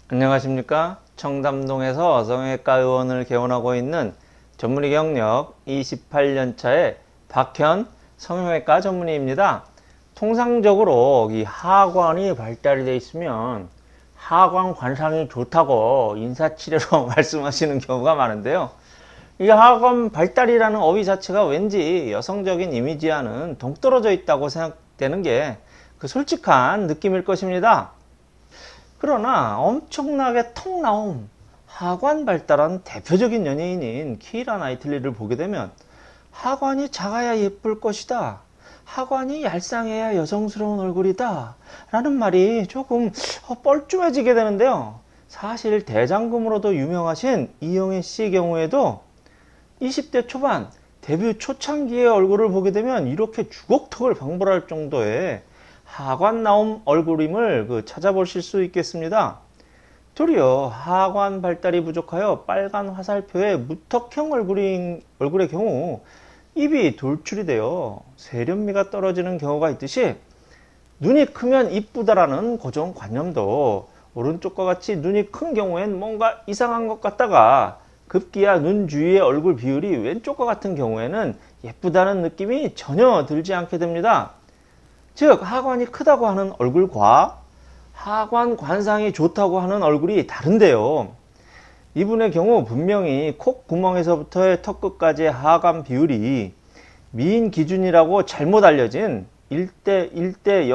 안녕하십니까. 청담동에서 성형외과 의원을 개원하고 있는 전문의 경력 28년차의 박현 성형외과 전문의입니다. 통상적으로 이 하관이 발달이 되어 있으면 하관 관상이 좋다고 인사치레로 말씀하시는 경우가 많은데요. 이 하관 발달이라는 어휘 자체가 왠지 여성적인 이미지와는 동떨어져 있다고 생각되는 게 그 솔직한 느낌일 것입니다. 그러나 엄청나게 턱 나옴, 하관 발달한 대표적인 연예인인 키이라 나이틀리를 보게 되면 하관이 작아야 예쁠 것이다, 하관이 얄쌍해야 여성스러운 얼굴이다 라는 말이 조금 뻘쭘해지게 되는데요. 사실 대장금으로도 유명하신 이영애 씨의 경우에도 20대 초반 데뷔 초창기의 얼굴을 보게 되면 이렇게 주걱턱을 방불할 정도의 하관 나옴 얼굴임을 찾아보실 수 있겠습니다. 도리어 하관 발달이 부족하여 빨간 화살표의 무턱형 얼굴의 경우 입이 돌출이 되어 세련미가 떨어지는 경우가 있듯이, 눈이 크면 이쁘다라는 고정관념도 오른쪽과 같이 눈이 큰 경우엔 뭔가 이상한 것 같다가 급기야 눈 주위의 얼굴 비율이 왼쪽과 같은 경우에는 예쁘다는 느낌이 전혀 들지 않게 됩니다. 즉 하관이 크다고 하는 얼굴과 하관 관상이 좋다고 하는 얼굴이 다른데요. 이분의 경우 분명히 콧구멍에서부터의 턱끝까지의 하관 비율이 미인 기준이라고 잘못 알려진 1대 1대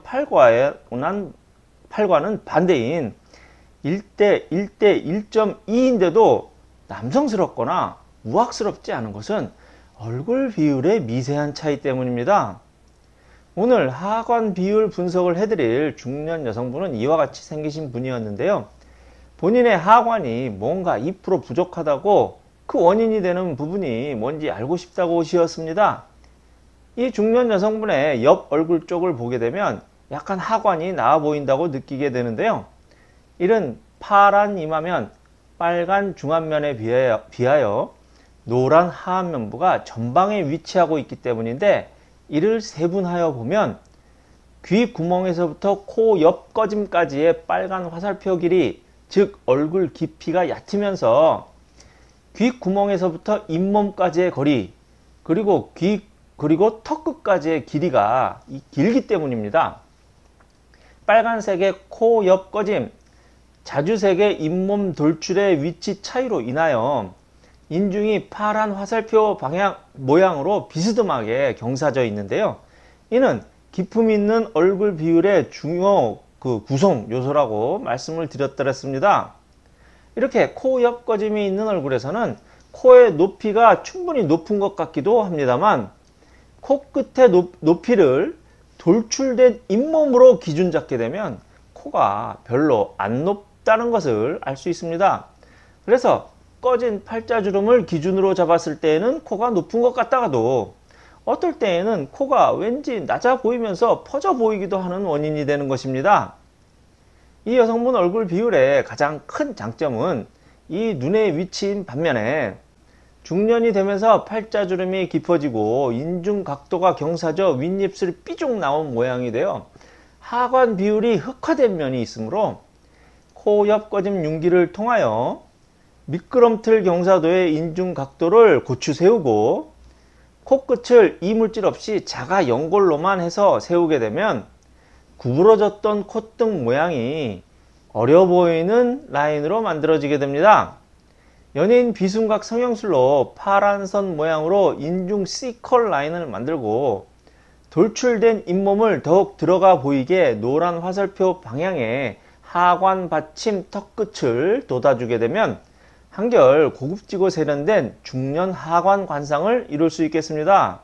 0.8과는 반대인 1대 1대 1.2인데도 남성스럽거나 우악스럽지 않은 것은 얼굴 비율의 미세한 차이 때문입니다. 오늘 하관 비율 분석을 해드릴 중년 여성분은 이와 같이 생기신 분이었는데요. 본인의 하관이 뭔가 2% 부족하다고 그 원인이 되는 부분이 뭔지 알고 싶다고 오셨습니다. 이 중년 여성분의 옆 얼굴 쪽을 보게 되면 약간 하관이 나아 보인다고 느끼게 되는데요. 이는 파란 이마면 빨간 중안면에 비하여 노란 하안면부가 전방에 위치하고 있기 때문인데, 이를 세분하여 보면 귀 구멍에서부터 코 옆 꺼짐까지의 빨간 화살표 길이, 즉 얼굴 깊이가 얕으면서 귀 구멍에서부터 잇몸까지의 거리, 그리고 턱끝까지의 길이가 길기 때문입니다. 빨간색의 코 옆 꺼짐, 자주색의 잇몸 돌출의 위치 차이로 인하여 인중이 파란 화살표 방향 모양으로 비스듬하게 경사져 있는데요. 이는 기품 있는 얼굴 비율의 중요 구성 요소라고 말씀을 드렸습니다. 이렇게 코 옆 꺼짐이 있는 얼굴에서는 코의 높이가 충분히 높은 것 같기도 합니다만, 코끝의 높이를 돌출된 잇몸으로 기준 잡게 되면 코가 별로 안 높다는 것을 알 수 있습니다. 그래서 꺼진 팔자주름을 기준으로 잡았을 때에는 코가 높은 것 같다가도 어떨 때에는 코가 왠지 낮아 보이면서 퍼져 보이기도 하는 원인이 되는 것입니다. 이 여성분 얼굴 비율의 가장 큰 장점은 이 눈의 위치인 반면에, 중년이 되면서 팔자주름이 깊어지고 인중 각도가 경사져 윗입술이 삐죽 나온 모양이 되어 하관 비율이 흑화된 면이 있으므로 코 옆 꺼짐 융기를 통하여 미끄럼틀 경사도의 인중 각도를 고추 세우고 코끝을 이물질 없이 자가 연골로만 해서 세우게 되면 구부러졌던 콧등 모양이 어려 보이는 라인으로 만들어지게 됩니다. 연예인 비순각 성형술로 파란 선 모양으로 인중 C컬 라인을 만들고 돌출된 잇몸을 더욱 들어가 보이게 노란 화살표 방향의 하관 받침 턱끝을 돋아주게 되면 한결 고급지고 세련된 중년 하관 관상을 이룰 수 있겠습니다.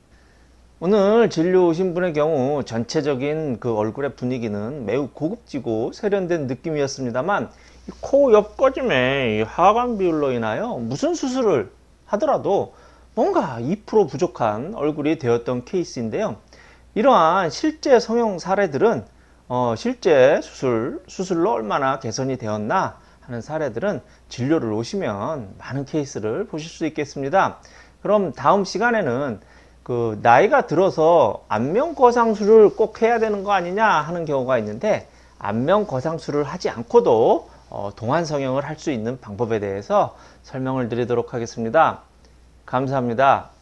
오늘 진료 오신 분의 경우 전체적인 얼굴의 분위기는 매우 고급지고 세련된 느낌이었습니다만, 코 옆 꺼짐의 하관 비율로 인하여 무슨 수술을 하더라도 뭔가 2% 부족한 얼굴이 되었던 케이스인데요. 이러한 실제 성형 사례들은 실제 수술로 얼마나 개선이 되었나 하는 사례들은 진료를 오시면 많은 케이스를 보실 수 있겠습니다. 그럼 다음 시간에는 나이가 들어서 안면 거상술을 꼭 해야 되는 거 아니냐 하는 경우가 있는데, 안면 거상술을 하지 않고도 동안 성형을 할 수 있는 방법에 대해서 설명을 드리도록 하겠습니다. 감사합니다.